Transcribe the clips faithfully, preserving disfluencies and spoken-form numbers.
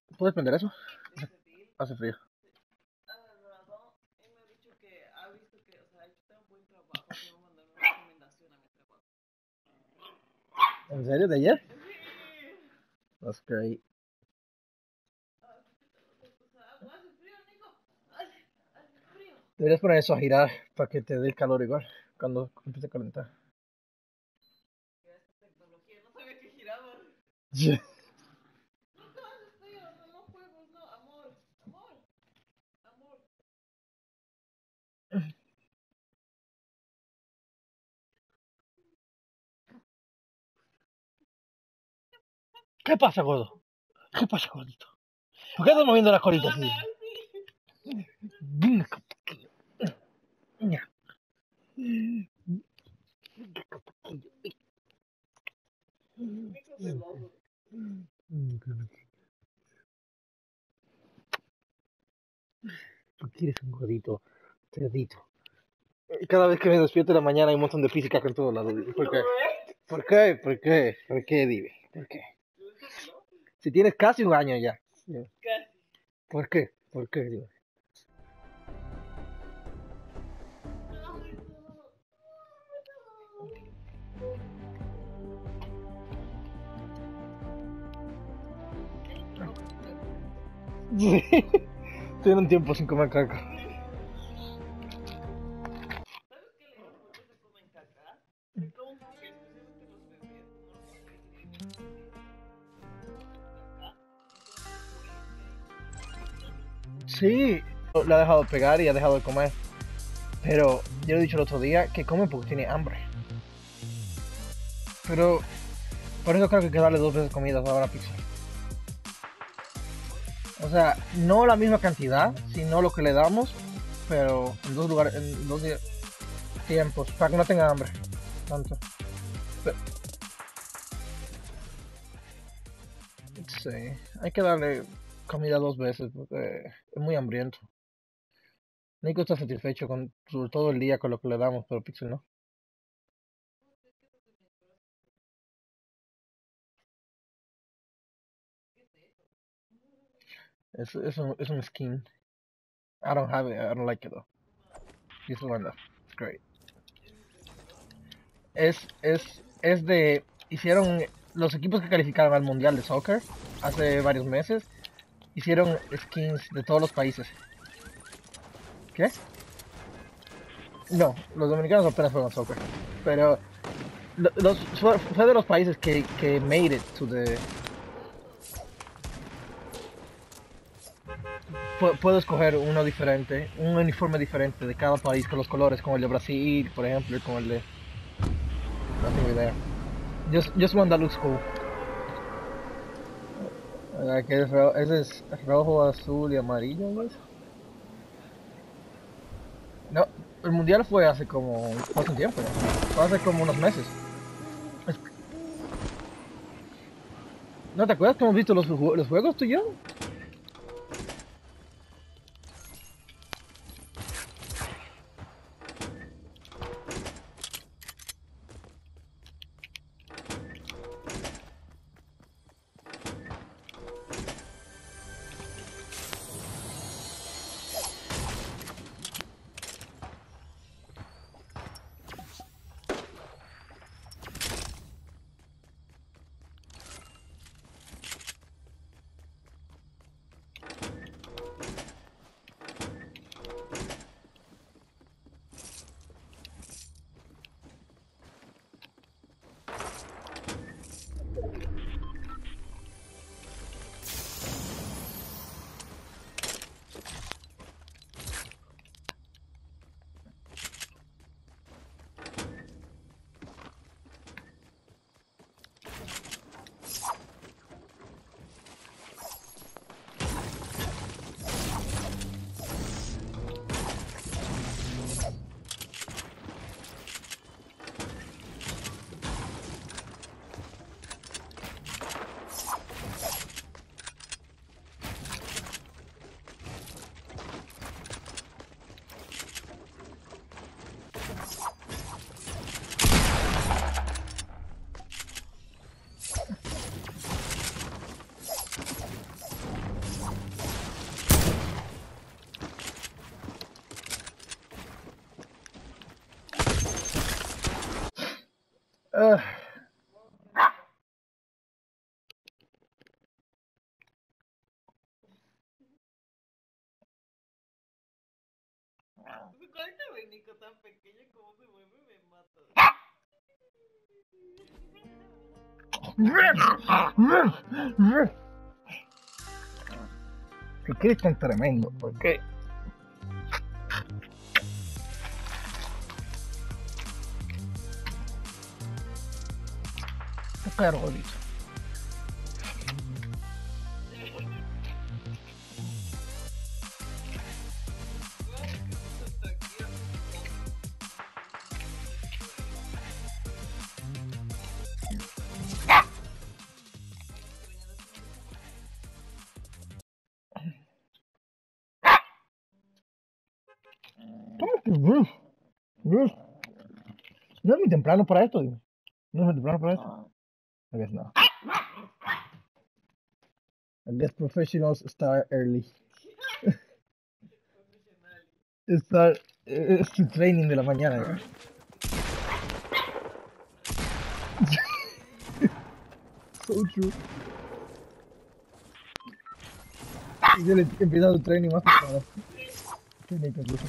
¿Puedes prender eso? Hace frío. ¿En serio? ¿De ayer? That's great. Deberías poner eso a girar para que te dé el calor igual cuando empiece a calentar. Yeah. ¿Qué pasa, gordo? ¿Qué pasa, gordito? ¿Por qué estás moviendo las colitas así? Tú quieres un gordito, cerdito. Cada vez que me despierto en la mañana hay un montón de física en todos lados. ¿Por qué? ¿Por qué? ¿Por qué? ¿Por qué, dime? ¿Por qué? Si tienes casi un año ya. ¿Por qué? ¿Por qué, dime? Sí. Tiene un tiempo sin comer caca. Sí, le ha dejado de pegar y ha dejado de comer. Pero yo le he dicho el otro día que come porque tiene hambre. Pero por eso creo que hay que darle dos veces comida ahora a pizza. O sea, no la misma cantidad, sino lo que le damos, pero en dos lugares, en dos tiempos, para que no tenga hambre. Tanto. Pero, sí, hay que darle comida dos veces porque es muy hambriento. Nico está satisfecho con sobre todo el día con lo que le damos, pero Pixel no. Es, es, un, es un skin. I don't have it, I don't like it though. This one though. It's great. Es, es, es de. Hicieron. Los equipos que calificaron al Mundial de Soccer hace varios meses hicieron skins de todos los países. ¿Qué? No, los dominicanos apenas fueron soccer. Pero los, fue, fue de los países que, que made it to the. Puedo escoger uno diferente, un uniforme diferente de cada país con los colores, como el de Brasil, por ejemplo, y con el de. No tengo idea. Just, just one that looks cool. Que es ro ese es rojo, azul y amarillo, ¿ves? No, el mundial fue hace como. Hace un tiempo, ¿no? Fue hace como unos meses. Es, ¿no te acuerdas que hemos visto los, los juegos tú y yo? Con este abanico tan pequeño como se mueve me mata. ¿Por qué eres tan tremendo? ¿Por qué? Qué perro bonito. ¿Cómo que Ruth? Ruth. No es muy temprano para esto, digo. No es muy temprano para esto. I guess no. I guess professionals start early. Start, es su training de la mañana. ¿Ya? So true. Y yo le empieza su training más temprano. Qué bonito, incluso.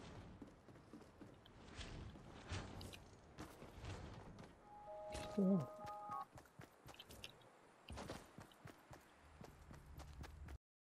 Oh.